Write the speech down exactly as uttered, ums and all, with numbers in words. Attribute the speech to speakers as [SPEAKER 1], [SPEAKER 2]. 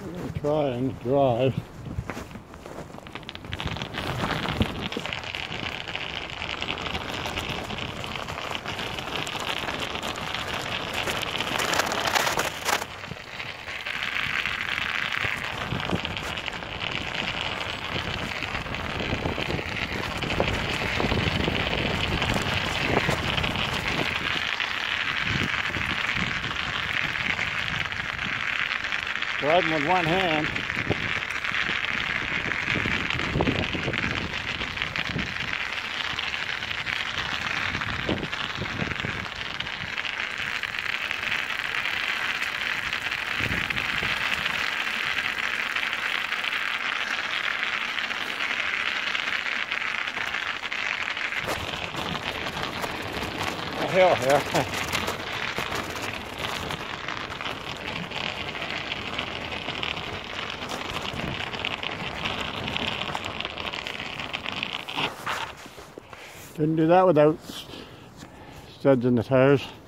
[SPEAKER 1] I'm going to try and drive. Riding with one hand. A hill here. Couldn't do that without studs in the tires.